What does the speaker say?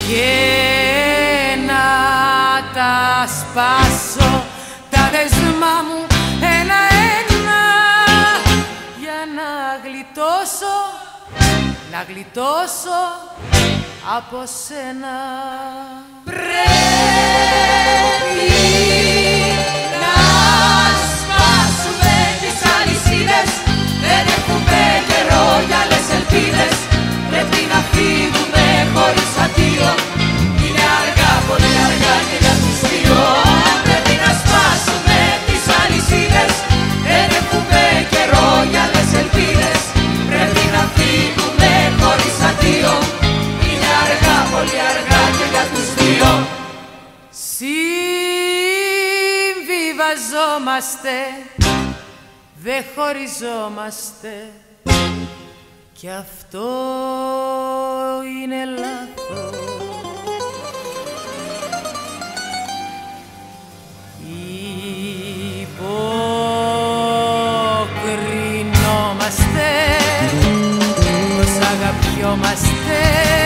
και να τα σπάσω τα δεσμά μου ένα-ένα για να γλιτώσω από σένα. Πρέπει να σπάσουμε τις αλυσίδες, δεν έχουμε καιρό για άλλες ελπίδες. Πρέπει να φύγουμε χωρίς αντίο, είναι αργά, πολύ αργά και για τους δύο. Πρέπει να σπάσουμε τις αλυσίδες, δεν έχουμε καιρό για άλλες ελπίδες. Πρέπει να φύγουμε χωρίς αντίο, είναι αργά, πολύ αργά και για τους δύο. Συμβιβαζόμαστε, δεν χωριζόμαστε, κι αυτό είναι λάθος. Υποκρινόμαστε, πως αγαπιόμαστε